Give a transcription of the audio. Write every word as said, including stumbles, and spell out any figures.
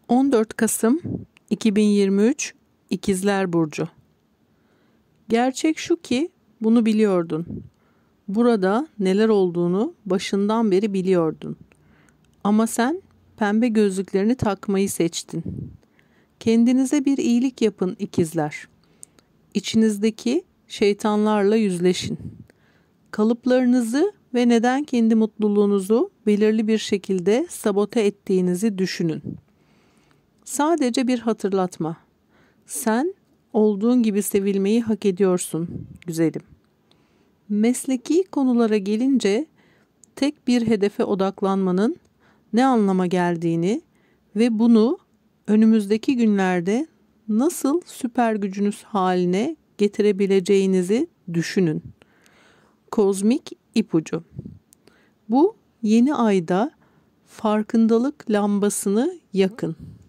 on dört Kasım iki bin yirmi üç İkizler Burcu. Gerçek şu ki bunu biliyordun. Burada neler olduğunu başından beri biliyordun. Ama sen pembe gözlüklerini takmayı seçtin. Kendinize bir iyilik yapın ikizler. İçinizdeki şeytanlarla yüzleşin. Kalıplarınızı ve neden kendi mutluluğunuzu belirli bir şekilde sabote ettiğinizi düşünün. Sadece bir hatırlatma. Sen olduğun gibi sevilmeyi hak ediyorsun güzelim. Mesleki konulara gelince tek bir hedefe odaklanmanın ne anlama geldiğini ve bunu önümüzdeki günlerde nasıl süper gücünüz haline getirebileceğinizi düşünün. Kozmik ipucu. Bu yeni ayda farkındalık lambasını yakın.